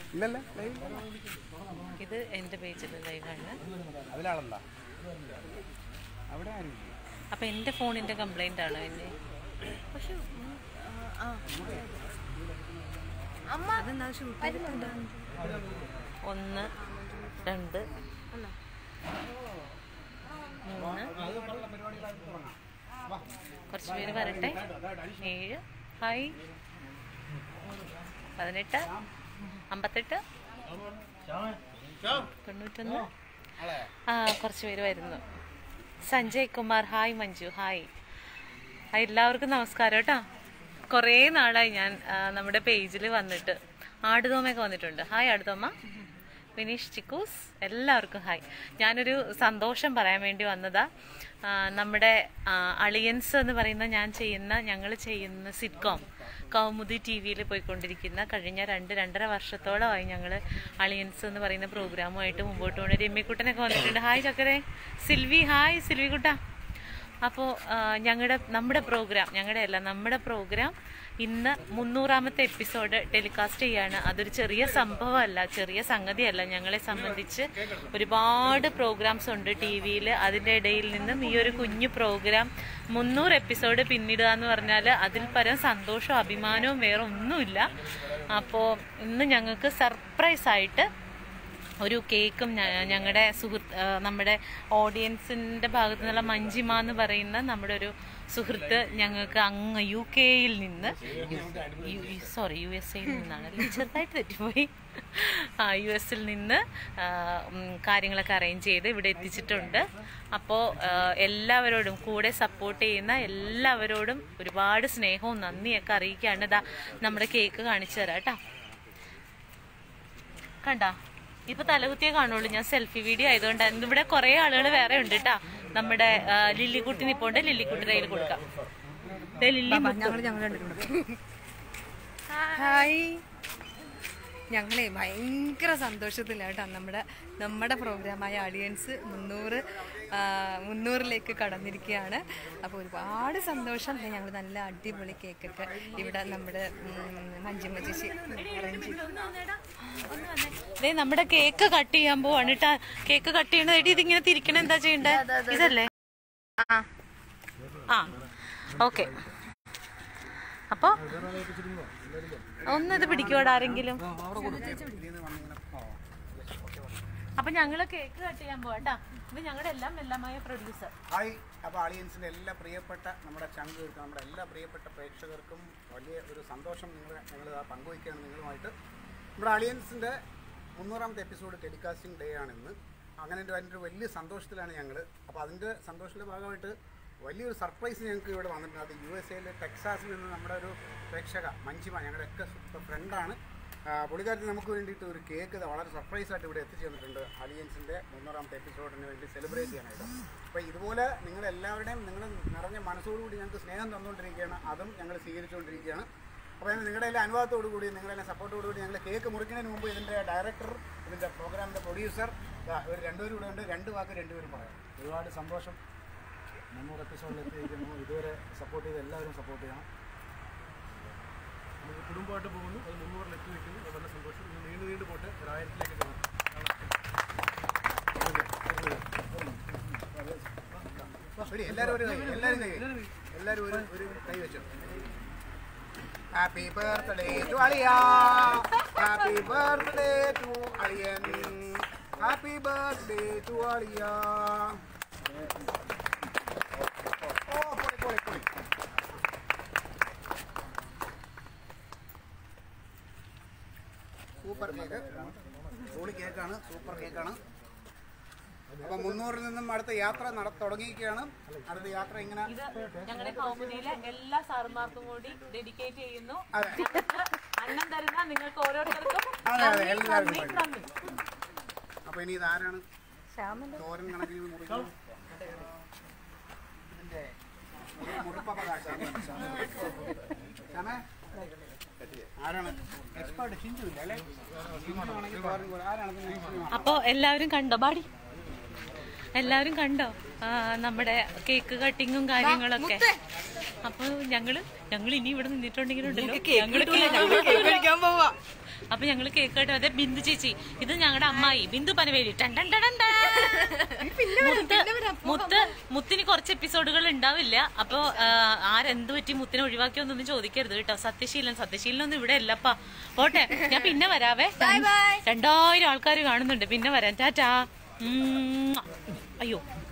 ഇത് എൻ്റെ പേജിൽ ലൈവാണ്. അപ്പൊ എൻ്റെ ഫോണിന്റെ കംപ്ലൈന്റ് ആണോ എന്നെ? പക്ഷെ ഒന്ന് രണ്ട് മൂന്ന് കുറച്ച് പേര് വരട്ടെ. 7 ഹായ് 18 58 91 കുറച്ച് പേര് വരുന്നു. സഞ്ജയ് കുമാർ ഹായ്. മഞ്ജു ഹായ്. എല്ലാവർക്കും നമസ്കാരം കേട്ടോ. കുറേ നാളായി ഞാൻ നമ്മുടെ പേജിൽ വന്നിട്ട്. ആടുതോമയൊക്കെ വന്നിട്ടുണ്ട്. ഹായ് ആടുതോമ. വിനീഷ് ചിക്കൂസ് എല്ലാവർക്കും ഹായ്. ഞാനൊരു സന്തോഷം പറയാൻ വേണ്ടി വന്നതാ. നമ്മുടെ അളിയൻസ് എന്ന് പറയുന്ന ഞങ്ങൾ ചെയ്യുന്ന സിറ്റ്കോം കൗമുദി TV-യിൽ പോയിക്കൊണ്ടിരിക്കുന്ന കഴിഞ്ഞ 2-2.5 വർഷത്തോളമായി ഞങ്ങൾ അളിയൻസ് എന്ന് പറയുന്ന പ്രോഗ്രാമുമായിട്ട് മുമ്പോട്ട് പോകുന്ന രമ്യക്കുട്ടനൊക്കെ വന്നിട്ടുണ്ട്. ഹായ് ചക്കരെ. സിൽവി ഹായ് സിൽവിക്കുട്ട. അപ്പോൾ നമ്മുടെ പ്രോഗ്രാം ഇന്ന് 300ാമത്തെ എപ്പിസോഡ് ടെലികാസ്റ്റ് ചെയ്യാണ്. അതൊരു ചെറിയ സംഭവമല്ല, ചെറിയ സംഗതിയല്ല. ഞങ്ങളെ സംബന്ധിച്ച് ഒരുപാട് പ്രോഗ്രാംസ് ഉണ്ട് TV-യിൽ. അതിൻ്റെ ഇടയിൽ നിന്നും ഈ ഒരു കുഞ്ഞു പ്രോഗ്രാം 300 എപ്പിസോഡ് പിന്നിടുക എന്ന് പറഞ്ഞാൽ അതിൽ പരം സന്തോഷവും അഭിമാനവും വേറെ ഒന്നുമില്ല. അപ്പോൾ ഇന്ന് ഞങ്ങൾക്ക് സർപ്രൈസായിട്ട് ഒരു കേക്കും ഞങ്ങളുടെ നമ്മുടെ ഓഡിയൻസിൻ്റെ ഭാഗത്തു നിന്നുള്ള മഞ്ജിമ എന്ന് പറയുന്ന നമ്മുടെ ഒരു സുഹൃത്ത് ഞങ്ങൾക്ക് അങ്ങ് UK-യിൽ നിന്ന് USA-യിൽ നിന്നാണ്, ചെറുതായിട്ട് തെറ്റിപ്പോയി. US-ൽ നിന്ന് കാര്യങ്ങളൊക്കെ അറേഞ്ച് ചെയ്ത് ഇവിടെ എത്തിച്ചിട്ടുണ്ട്. അപ്പോൾ എല്ലാവരോടും കൂടെ സപ്പോർട്ട് ചെയ്യുന്ന എല്ലാവരോടും ഒരുപാട് സ്നേഹവും നന്ദിയൊക്കെ അറിയിക്കുകയാണ്. ഇതാ നമ്മുടെ കേക്ക് കാണിച്ചു തരാം കേട്ടോ. കണ്ടാ ഇപ്പൊ തലകുത്തിയേ കാണുള്ളൂ. ഞാൻ സെൽഫി വീഡിയോ ആയതുകൊണ്ടാണ്. ഇവിടെ കുറെ ആളുകൾ വേറെ ഉണ്ട് കേട്ടാ. നമ്മുടെ ലില്ലിക്കുട്ടി നിപ്പോണ്ട്. ലില്ലിക്കുട്ടി കയ്യിൽ കൊടുക്കാം. ഹായ്. ഞങ്ങളെ ഭയങ്കര സന്തോഷത്തിലാട്ടോ നമ്മുടെ പ്രോഗ്രാമായ അളിയൻസ് 300ലേക്ക് കടന്നിരിക്കുകയാണ്. അപ്പോൾ ഒരുപാട് സന്തോഷം. ഞങ്ങൾ നല്ല അടിപൊളി കേക്കൊക്കെ ഇവിടെ നമ്മുടെ മഞ്ജിമ ചേച്ചി അറേഞ്ച് ചെയ്തു. നമ്മുടെ കേക്ക് കട്ട് ചെയ്യാൻ പോവാണ് കേട്ടാ. കേക്ക് കട്ട് ചെയ്യണതായിട്ട് ഇതിങ്ങനെ തിരിക്കണം. എന്താ ചെയ്യണ്ടേ? ഇതല്ലേ? ഓക്കെ. അപ്പൊ ഒന്നിത് പിടിക്കോടെ ആരെങ്കിലും. അപ്പൊ ഞങ്ങള് കേക്ക് കട്ട് ചെയ്യാൻ പോവാട്ടാ. ഇത് ഞങ്ങളുടെ എല്ലാമായ പ്രൊഡ്യൂസർ. ഹായ്. അപ്പോൾ അളിയൻസിൻ്റെ എല്ലാ പ്രിയപ്പെട്ട നമ്മുടെ ചങ്കുകൾക്കും നമ്മുടെ എല്ലാ പ്രിയപ്പെട്ട പ്രേക്ഷകർക്കും വലിയ ഒരു സന്തോഷം ഞങ്ങൾ പങ്കുവയ്ക്കുകയാണ് നിങ്ങളുമായിട്ട്. നമ്മുടെ അളിയൻസിൻ്റെ 300ാമത്തെ എപ്പിസോഡ് ടെലികാസ്റ്റിംഗ് ഡേ ആണിന്ന്. അങ്ങനെ അതിൻ്റെ ഒരു വലിയ സന്തോഷത്തിലാണ് ഞങ്ങൾ. അപ്പോൾ അതിൻ്റെ സന്തോഷത്തിൻ്റെ ഭാഗമായിട്ട് വലിയൊരു സർപ്രൈസ് ഞങ്ങൾക്ക് ഇവിടെ വന്നിട്ടുണ്ട്. അത് USA-യിലെ ടെക്സാസിൽ നിന്ന് നമ്മുടെ ഒരു പ്രേക്ഷക മഞ്ജിമ, ഞങ്ങളുടെയൊക്കെ ഫ്രണ്ടാണ്. പുള്ളിക്കാരത്തിൽ നമുക്ക് വേണ്ടിയിട്ട് ഒരു കേക്ക് വളരെ സർപ്രൈസായിട്ട് ഇവിടെ എത്തിച്ചു തന്നിട്ടുണ്ട്. അലിയൻസിൻ്റെ 300ാമത്തെ എപ്പിസോഡിന് വേണ്ടി സെലിബ്രേറ്റ് ചെയ്യാനായിട്ട്. അപ്പോൾ ഇതുപോലെ നിങ്ങളെല്ലാവരുടെയും നിങ്ങൾ നിറഞ്ഞ മനസ്സോടുകൂടി ഞങ്ങൾക്ക് സ്നേഹം തന്നുകൊണ്ടിരിക്കുകയാണ്. അതും ഞങ്ങൾ സ്വീകരിച്ചുകൊണ്ടിരിക്കുകയാണ്. അപ്പോൾ നിങ്ങളുടെ എല്ലാ അനുഭവത്തോടു കൂടി നിങ്ങളുടെ സപ്പോർട്ടോടു കൂടി ഞങ്ങൾ കേക്ക് മുറിക്കുന്നതിന് മുമ്പ് ഇതിൻ്റെ ഡയറക്ടർ, ഇതിൻ്റെ പ്രോഗ്രാമിൻ്റെ പ്രൊഡ്യൂസർ ഇവർ രണ്ടുപേരും ഇവിടെ ഉണ്ട്. 2 വാക്ക് രണ്ടുപേരും പറയാം. ഒരുപാട് സന്തോഷം. 300 എപ്പിസോഡിൽ എത്തിയിരിക്കുന്നു. ഇതുവരെ സപ്പോർട്ട് ചെയ്ത് എല്ലാവരും സപ്പോർട്ട് ചെയ്യണം. നമുക്ക് കുടുംബമായിട്ട് പോകുന്നു. അത് 300-ൽ എത്തി വയ്ക്കുന്നു. വളരെ സന്തോഷം. നീണ്ടു പോട്ടെ. 1000-ലേക്ക് പോകണം. എല്ലാവരും ഒരു കൈ വെച്ചു. ഹാപ്പി ബർത്ത്ഡേ ടു അളിയ. ഹാപ്പി ബർത്ത്ഡേ ടു അളിയൻ. ഹാപ്പി ബർത്ത്ഡേ ടു അളിയ. Super cake. പൊളി കേക്കാണ്. സൂപ്പർ കേക്കാണ്. അപ്പം 300-ൽ നിന്നും അടുത്ത യാത്ര തുടങ്ങിയിരിക്കുകയാണ്. അടുത്ത യാത്ര ഇങ്ങനെ ഞങ്ങളുടെ കൗമുദിയിലെ എല്ലാ സാറുമാർക്കും കൂടി ഡെഡിക്കേറ്റ് ചെയ്യുന്നു. അന്നം തരുന്ന നിങ്ങൾക്ക് ഓരോരുത്തർക്കും. അപ്പൊ ഇനി ഇതാരാണ് തോരൻ കണക്കിന് മുറിക്കുന്നത്? ഇതിന്റെ മുറിപ്പവകാശം ആരാണ്? എക്സ്പേർട്ട് ഹിന്ദു ഇല്ല അല്ലേ? ഹിന്ദു ആണെങ്കിൽ ആരാണ്? അപ്പൊ എല്ലാവരും കണ്ടോ? ബാടി എല്ലാവരും കണ്ടോ നമ്മുടെ കേക്ക് കട്ടിങ്ങും കാര്യങ്ങളൊക്കെ? അപ്പൊ ഞങ്ങൾ ഇനി ഇവിടെ നിന്നിട്ടുണ്ടെങ്കിലുണ്ടല്ലോ അപ്പൊ ഞങ്ങള് കേക്ക് കട്ട്. അതെ ബിന്ദു ചേച്ചി, ഇത് ഞങ്ങളുടെ അമ്മായി ബിന്ദു പനവേലി. മുത്തിന് കുറച്ച് എപ്പിസോഡുകൾ ഉണ്ടാവില്ല. അപ്പൊ ആരെന്ത് പറ്റി മുത്തിനെ ഒഴിവാക്കിയൊന്നും ചോദിക്കരുത് കേട്ടോ. സത്യശീലനൊന്നും ഇവിടെ അല്ലപ്പാ. പോട്ടെ, ഞാൻ പിന്നെ വരാവേ. 2000 ആൾക്കാർ കാണുന്നുണ്ട്. പിന്നെ വരാം. ടാറ്റാ. അയ്യോ.